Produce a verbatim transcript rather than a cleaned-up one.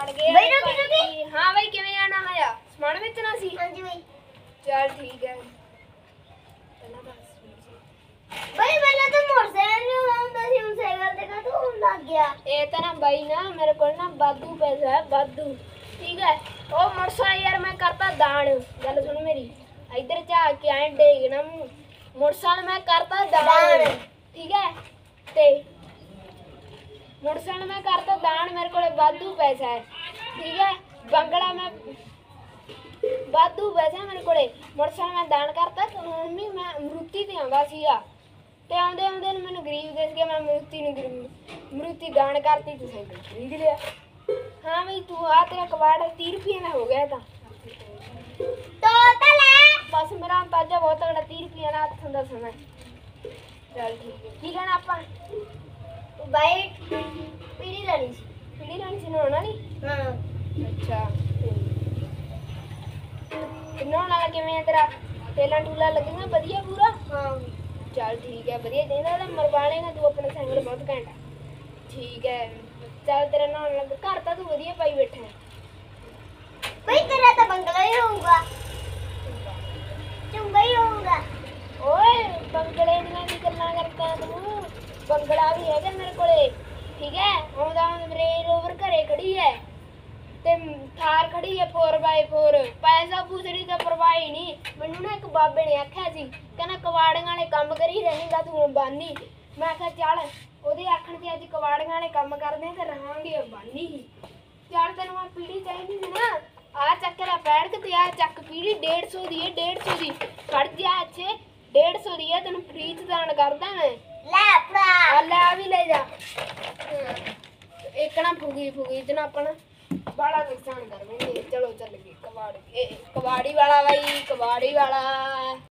ਅੜ ਗਏ ਬਈ ਰੁਕ ਰੁਕ ਹਾਂ ਬਈ ਕਿਵੇਂ ਆਣਾ ਹੈ ਸਮਾਨ ਵੇਚਣਾ ਸੀ ਹਾਂਜੀ ਬਈ ਚੱਲ ਠੀਕ ਹੈ ਪਹਿਲਾਂ ਦੱਸ ਬਈ ਪਹਿਲਾਂ ਤਾਂ ਮੋਟਰਸਾਈਕਲ ਨਹੀਂ ਹੁੰਦਾ ਸੀ ਹੁਣ ਸਾਈਕਲ ਤੇ ਕਾਹਤੋਂ ਹੋਣ ਲੱਗ ਗਿਆ ਇਹ ਤਾਂ ਨਾ ਬਾਈ ਨਾ ਮੇਰੇ ਕੋਲ ਨਾ ਵਾਧੂ ਪੈਸਾ ਹੈ ਵਾਧੂ ਠੀਕ ਹੈ ਉਹ ਮੋਟਰਸਾਈਕਲ ਯਾਰ ਮੈਂ ਕਰਤਾ ਦਾਨ ਗੱਲ ਸੁਣ ਮੇਰੀ ਇੱਧਰ ਝਾਕ ਕੇ ਆਏ ਡੇਗਣਾ ਮੋਟਰਸਾਈਕਲ ਮੈਂ ਕਰਤਾ ਦਾਨ ਠੀਕ ਹੈ ਤੇ ਮੋਟਰਸਾਈਕਲ ਮੈਂ ਕਰਤਾ ਦਾਨ ਮੇਰੇ ਕੋਲ ਵਾਧੂ ਪੈਸਾ ਹੈ ਠੀਕ ਹੈ ਬੰਗਲਾ ਮੈਂ ਵਾਧੂ ਪੈਸਾ ਮੇਰੇ ਕੋਲੇ ਮੋਟਰਸਾਈਕਲ ਮੈਂ ਦਾਨ ਕਰਤਾ ਤੇ ਹੁਣ ਵੀ ਮੈਂ ਮਰੂਤੀ ਤੇ ਆਉਂਦਾ ਸੀਗਾ ਤੇ ਆਉਂਦੇ ਆਉਂਦੇ ਨੂੰ ਮੈਨੂੰ ਗਰੀਬ ਦੇਖ ਕੇ ਮੈਂ ਮਰੂਤੀ ਨੂੰ ਮਰੂਤੀ ਦਾਨ ਕਰਤੀ ਤੇ ਸਾਈਕਲ ਖਰੀਦ ਲਿਆ ਹਾਂ ਬਈ ਤੂੰ ਆ ਤੇਰਾ ਕਵਾੜ ਤੀਹ ਰੁਪਏ ਦਾ ਹੋ ਗਿਆ ਤਾਂ ਤੋ ਤਾਂ ਲੈ ਬਸ ਮੇਰਾ ਅੰਦਾਜ਼ਾ ਬਹੁਤ ਤਗੜਾ ਤੀਹ ਰੁਪਏ ਦਾ ਹੱਥ ਦਾ ਸਮਾਂ ਚੱਲ ਠੀਕ ਕੀ ਕਹਿਣਾ ਆਪਾਂ ਬਾਈ ਪੀੜੀ ਲੈਣੀ ਸੀ ਪੀੜੀ ਲੈਣੀ ਸੀ ਨਹਾਉਣ ਵਾਲੀ ਹਾਂ ਅੱਛਾ ਨਹਾਉਣ ਵਾਲਾ ਕਿਵੇਂ ਆ ਤੇਰਾ ਤੇਲਾਂ ਟੂਲਾ ਲੱਗੀਆਂ ਵਧੀਆ ਪੂਰਾ ਹਾਂ ਚੱਲ ਠੀਕ ਹੈ ਵਧੀਆ ਚਾਹੀਦਾ ਉਹਦਾ ਮਰਵਾ ਲੇਗਾ ਤੂੰ ਆਪਣਾ ਸਾਈਕਲ ਬਹੁਤ ਘੈਂਟ ਆ ਠੀਕ ਹੈ ਚੱਲ ਤੇਰਾ ਨਹਾਉਣ ਲੱਗ ਘਰ ਤਾਂ ਤੂੰ ਵਧੀਆ ਪਾਈ ਬੈਠਾ ਬਈ ਤੇਰਾ ਤਾਂ ਬੰਗਲਾ ਹੀ ਹੋਊਗਾ ਚੁੰਗਾ ਹੀ ਹੋਊਗਾ ਓਏ ਬੰਗਲੇ ਦੀਆਂ ਕੀ ਗੱਲਾਂ ਕਰਦਾ ਤੂੰ ਬੰਗਲਾ ਵੀ ਹੈਗਾ ਮੇਰੇ ਕੋਲੇ ਠੀਕ ਹੈ ਆਉਂਦਾ ਮੇਰੇ ਰੋਵਰ ਘਰੇ ਖੜੀ ਹੈ ਤੇ ਥਾਰ ਖੜੀ ਹੈ ਫੋਰ ਬਾਈ ਫੋਰ ਪੈਸਾ ਪੂਸੜੀ ਦਾ ਪਰਵਾਹ ਹੀ ਨਹੀਂ ਮੈਨੂੰ ਨਾ ਇੱਕ ਬਾਬੇ ਨੇ ਆਖਿਆ ਸੀ ਕਹਿੰਦਾ ਕਵਾੜੀਆਂ ਵਾਲੇ ਕੰਮ ਕਰੀ ਰਹੇਗਾ ਤੂੰ ਅੰਬਾਨੀ ਮੈਂ ਕਿਹਾ ਚੱਲ ਉਹਦੇ ਆਖਣ ਤੇ ਅੱਜ ਕਵਾੜੀਆਂ ਵਾਲੇ ਕੰਮ ਕਰਦੇ ਤੇ ਰਹਾਂਗੇ ਅੰਬਾਨੀ ਹੀ ਚੱਲ ਤੈਨੂੰ ਆ ਪੀੜੀ ਚਾਹੀਦੀ ਸੀ ਨਾ ਆ ਚੱਕ ਲੈ ਪੈੜ ਤੇ ਆ ਚੱਕ ਪੀੜੀ ਡੇਢ ਸੌ ਦੀ ਹੈ ਡੇਢ ਸੌ ਦੀ ਖੜ ਜਾ ਅੱਛੇ ਡੇਢ ਸੌ ਦੀ ਹੈ ਤੈਨੂੰ ਫ੍ਰੀ ਚ ਦਾਨ ਕਰਦਾ ਮੈਂ ਲੈ ਭਰਾ ਆ ਲੈ ਆ ਵੀ ਲੈ ਜਾ ਇੱਕ ਨਾ ਫੁਗੀ ਫੁਗੀ ਤੇ ਨਾ ਆਪਣਾ ਬੜਾ ਨੁਕਸਾਨ ਕਰ ਬੈਠੇ ਚਲੋ ਚੱਲ ਗਏ ਕਬਾੜੀ ਕਬਾੜੀ ਵਾਲਾ ਬਾਈ ਕਬਾੜੀ ਵਾਲਾ